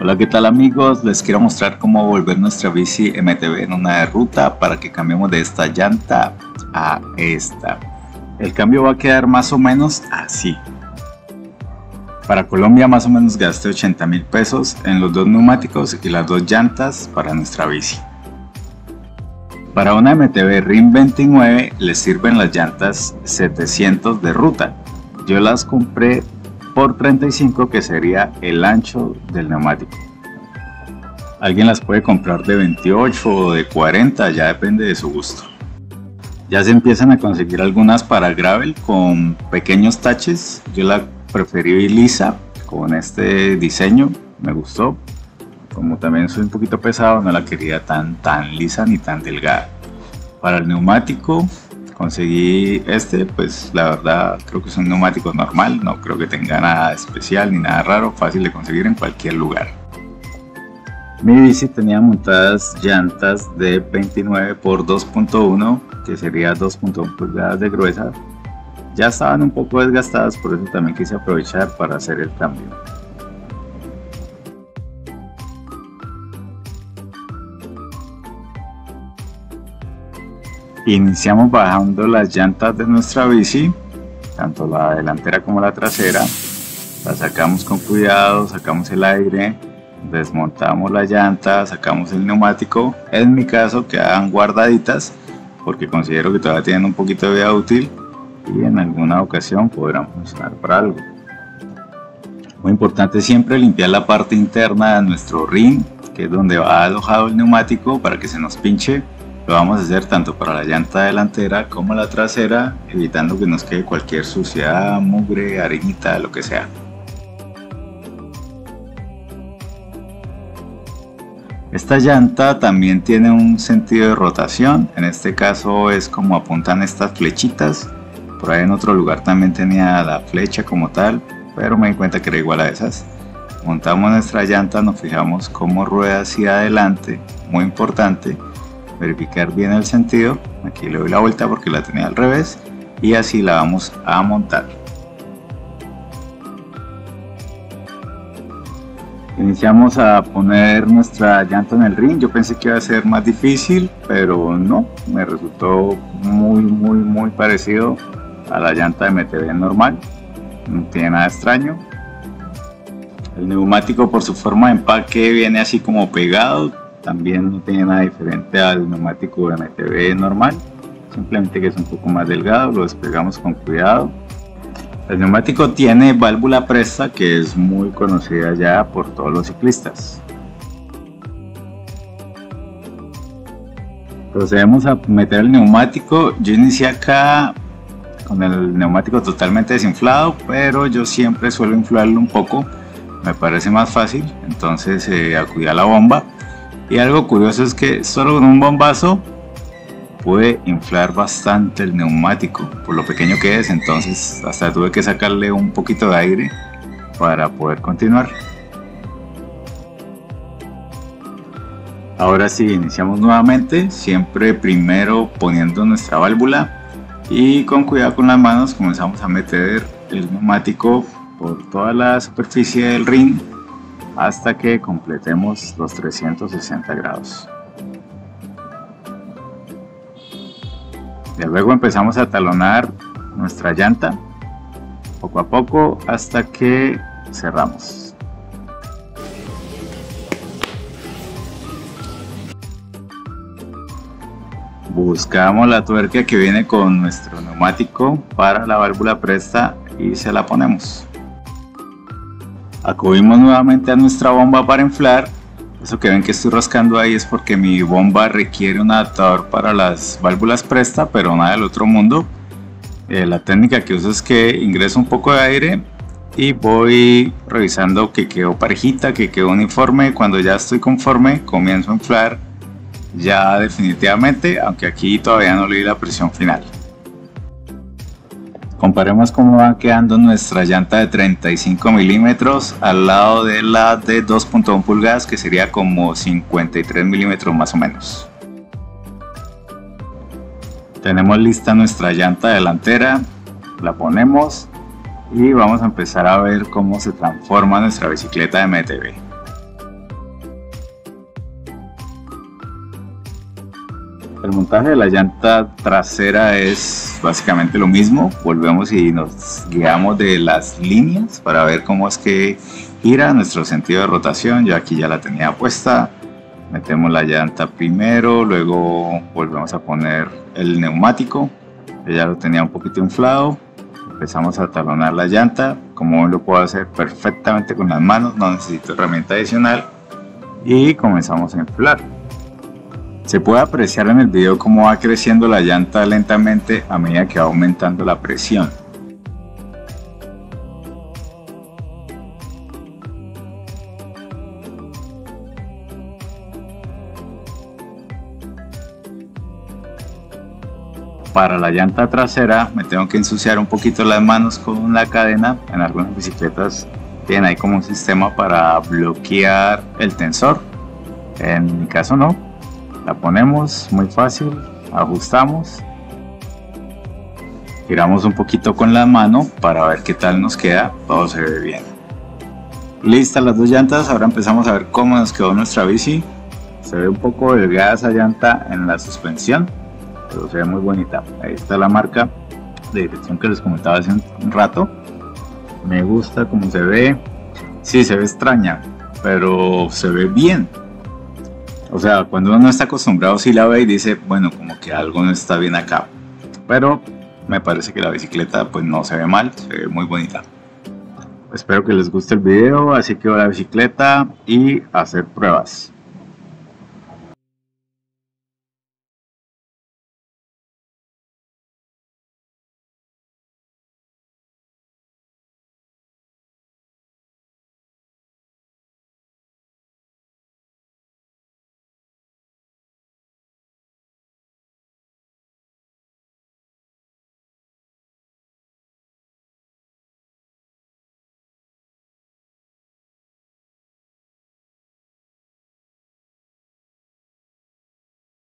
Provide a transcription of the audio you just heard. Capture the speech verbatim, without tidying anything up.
Hola, ¿qué tal amigos? Les quiero mostrar cómo volver nuestra bici M T B en una de ruta para que cambiemos de esta llanta a esta. El cambio va a quedar más o menos así. Para Colombia más o menos gasté ochenta mil pesos en los dos neumáticos y las dos llantas para nuestra bici. Para una M T B RIN veintinueve les sirven las llantas setecientos de ruta. Yo las compré por treinta y cinco, que sería el ancho del neumático. Alguien las puede comprar de veintiocho o de cuarenta, ya depende de su gusto. Ya se empiezan a conseguir algunas para gravel con pequeños taches. Yo la preferí lisa con este diseño, me gustó. Como también soy un poquito pesado, no la quería tan tan lisa ni tan delgada. Para el neumático conseguí este, pues la verdad creo que es un neumático normal, no creo que tenga nada especial ni nada raro, fácil de conseguir en cualquier lugar. Mi bici tenía montadas llantas de veintinueve por dos punto uno, que sería dos punto uno pulgadas de gruesa. Ya estaban un poco desgastadas, por eso también quise aprovechar para hacer el cambio. Iniciamos bajando las llantas de nuestra bici, tanto la delantera como la trasera. La sacamos con cuidado, sacamos el aire, desmontamos la llanta, sacamos el neumático. En mi caso quedan guardaditas porque considero que todavía tienen un poquito de vida útil y en alguna ocasión podrán funcionar para algo. Muy importante siempre limpiar la parte interna de nuestro rin, que es donde va alojado el neumático, para que se nos pinche. Lo vamos a hacer tanto para la llanta delantera como la trasera, evitando que nos quede cualquier suciedad, mugre, arenita, lo que sea. Esta llanta también tiene un sentido de rotación, en este caso es como apuntan estas flechitas. Por ahí en otro lugar también tenía la flecha como tal, pero me di cuenta que era igual a esas. Montamos nuestra llanta, nos fijamos cómo rueda hacia adelante, muy importante. Verificar bien el sentido. Aquí le doy la vuelta porque la tenía al revés y así la vamos a montar. Iniciamos a poner nuestra llanta en el rin. Yo pensé que iba a ser más difícil, pero no, me resultó muy muy muy parecido a la llanta de M T B normal, no tiene nada extraño. El neumático, por su forma de empaque, viene así como pegado. También no tiene nada diferente al neumático de M T B normal, simplemente que es un poco más delgado. Lo despegamos con cuidado. El neumático tiene válvula presta, que es muy conocida ya por todos los ciclistas. Procedemos a meter el neumático. Yo inicié acá con el neumático totalmente desinflado, pero yo siempre suelo inflarlo un poco, me parece más fácil. Entonces eh, acudí a la bomba. Y algo curioso es que solo con un bombazo pude inflar bastante el neumático por lo pequeño que es, entonces hasta tuve que sacarle un poquito de aire para poder continuar. Ahora sí, iniciamos nuevamente, siempre primero poniendo nuestra válvula y con cuidado con las manos comenzamos a meter el neumático por toda la superficie del rin hasta que completemos los trescientos sesenta grados. Y luego empezamos a talonar nuestra llanta poco a poco hasta que cerramos. Buscamos la tuerca que viene con nuestro neumático para la válvula presta y se la ponemos. Acudimos nuevamente a nuestra bomba para inflar. Eso que ven que estoy rascando ahí es porque mi bomba requiere un adaptador para las válvulas presta, pero nada del otro mundo. Eh, la técnica que uso es que ingreso un poco de aire y voy revisando que quedó parejita, que quedó uniforme. Cuando ya estoy conforme, comienzo a inflar ya definitivamente, aunque aquí todavía no le di la presión final. Comparemos cómo va quedando nuestra llanta de treinta y cinco milímetros al lado de la de dos punto uno pulgadas, que sería como cincuenta y tres milímetros más o menos. Tenemos lista nuestra llanta delantera, la ponemos y vamos a empezar a ver cómo se transforma nuestra bicicleta de M T B. El montaje de la llanta trasera es básicamente lo mismo. Volvemos y nos guiamos de las líneas para ver cómo es que gira nuestro sentido de rotación. Yo aquí ya la tenía puesta. Metemos la llanta primero, luego volvemos a poner el neumático. Yo ya lo tenía un poquito inflado. Empezamos a talonar la llanta. Como lo puedo hacer perfectamente con las manos, no necesito herramienta adicional. Y comenzamos a inflar. Se puede apreciar en el video cómo va creciendo la llanta lentamente a medida que va aumentando la presión. Para la llanta trasera me tengo que ensuciar un poquito las manos con la cadena. En algunas bicicletas tienen ahí como un sistema para bloquear el tensor. En mi caso no. La ponemos muy fácil, ajustamos, giramos un poquito con la mano para ver qué tal nos queda. Todo se ve bien. Listas las dos llantas. Ahora empezamos a ver cómo nos quedó nuestra bici. Se ve un poco delgada esa llanta en la suspensión, pero se ve muy bonita. Ahí está la marca de dirección que les comentaba hace un rato. Me gusta cómo se ve. Sí, se ve extraña, pero se ve bien. O sea, cuando uno no está acostumbrado, sí la ve y dice, bueno, como que algo no está bien acá. Pero me parece que la bicicleta pues no se ve mal, se ve muy bonita. Espero que les guste el video, así que voy a la bicicleta y a hacer pruebas.